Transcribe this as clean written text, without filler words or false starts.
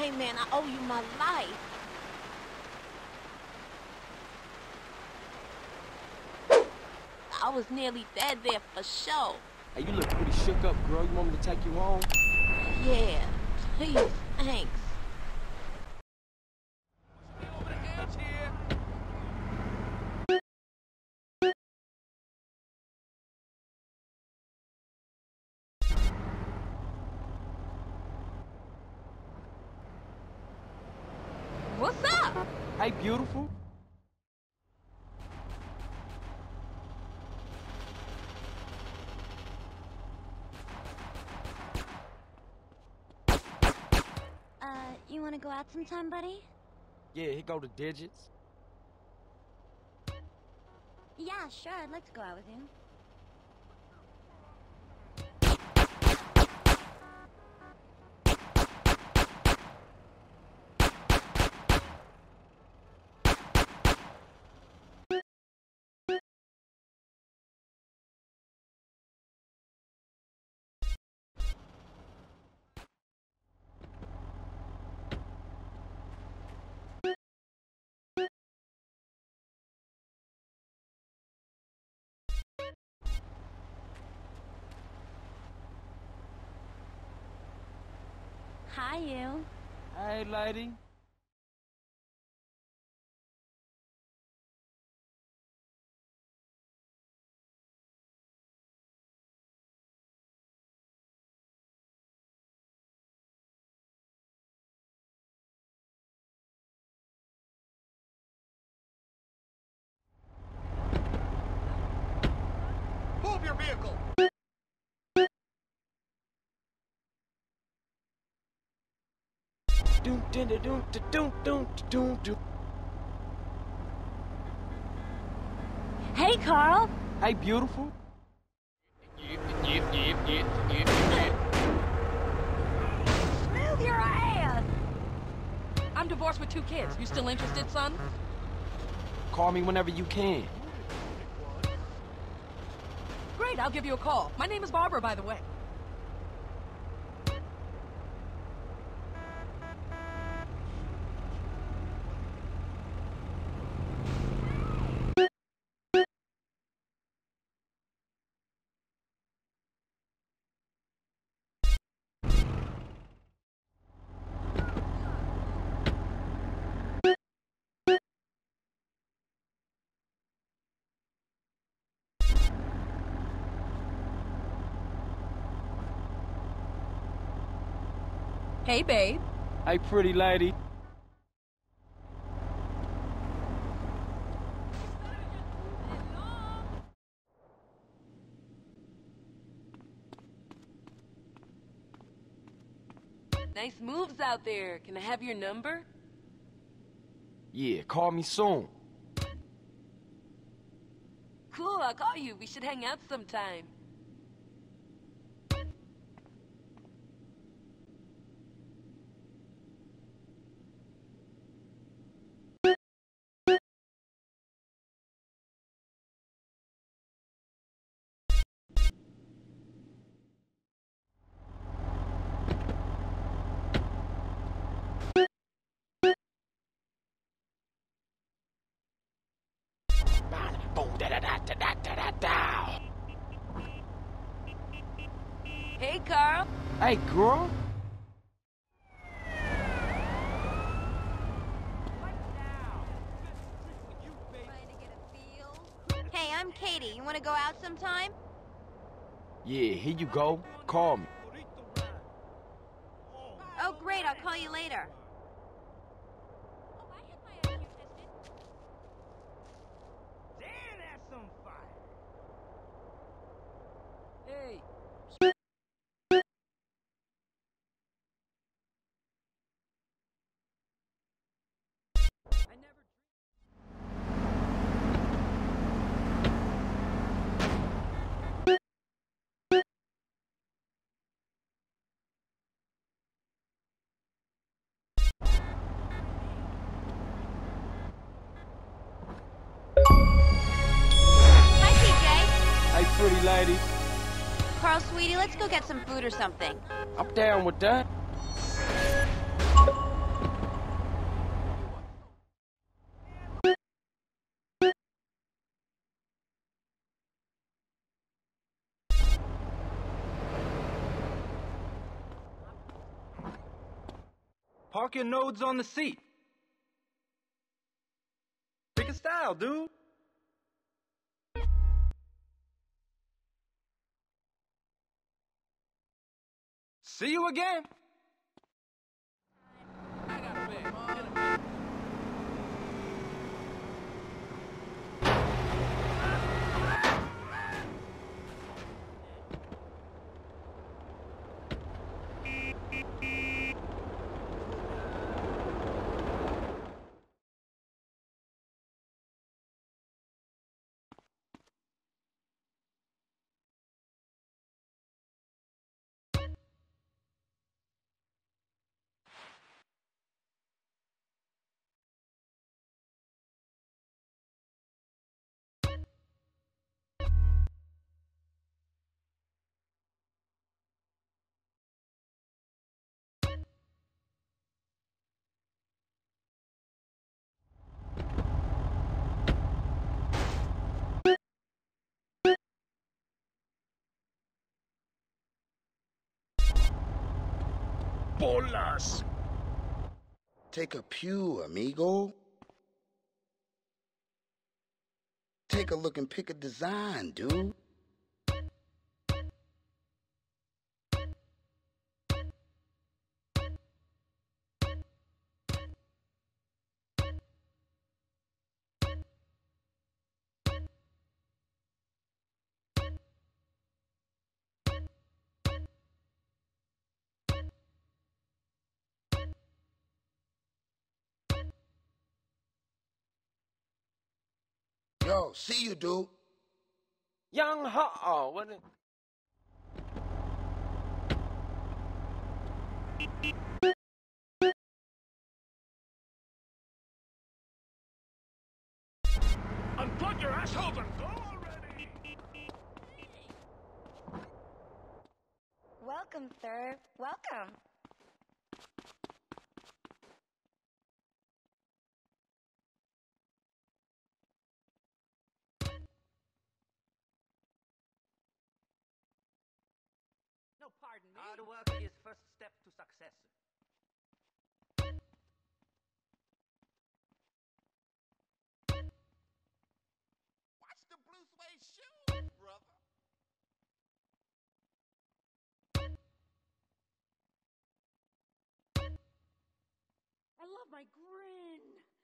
Hey, man, I owe you my life. I was nearly dead there for sure. Hey, you look pretty shook up, girl. You want me to take you home? Yeah, please, thanks. What's up? Hey, beautiful. You wanna go out sometime, buddy? Yeah, here go the digits. Yeah, sure, I'd like to go out with you. Hi, you. Hey, lady. Move your vehicle! Hey, Carl. Hey, beautiful. Move your ass! I'm divorced with 2 kids. You still interested, son? Call me whenever you can. Great, I'll give you a call. My name is Barbara, by the way. Hey, babe. Hey, pretty lady. Nice moves out there. Can I have your number? Yeah, call me soon. Cool, I'll call you. We should hang out sometime. Hey, Carl. Hey, girl. Hey, I'm Katie. You want to go out sometime? Yeah, here you go. Call me. Oh, great. I'll call you later. Damn, that's some fire! Hey. I never... Hi, TJ. Hey, pretty lady. Carl, sweetie, let's go get some food or something. I'm down with that. Park your nodes on the seat. Pick a style, dude. See you again. Bolas! Take a pew, amigo. Take a look and pick a design, dude. Yo, see you, dude. Young Ha, what it? Unplug your assholes and go already! Welcome, sir. Welcome. No, pardon me. Hard work is first step to success. Watch the blue suede shoes, brother. I love my grin.